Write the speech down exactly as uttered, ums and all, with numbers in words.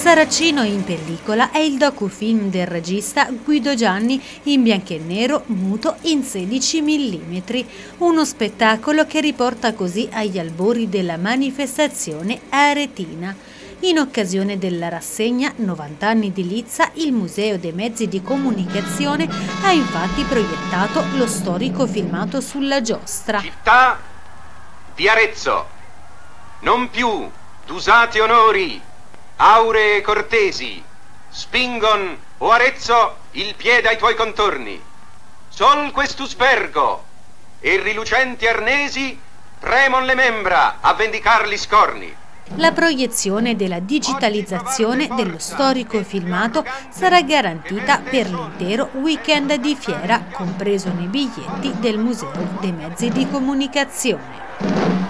Saracino in pellicola è il docufilm del regista Guido Gianni in bianco e nero muto in sedici millimetri, uno spettacolo che riporta così agli albori della manifestazione aretina. In occasione della rassegna novanta anni di Lizza, il Museo dei Mezzi di Comunicazione ha infatti proiettato lo storico filmato sulla giostra. Città di Arezzo, non più d'usati onori, auree cortesi, spingon, o Arezzo, il piede ai tuoi contorni. Sol questus vergo, e rilucenti arnesi premon le membra a vendicar gli scorni. La proiezione della digitalizzazione dello storico filmato sarà garantita per l'intero weekend di fiera, compreso nei biglietti del Museo dei Mezzi di Comunicazione.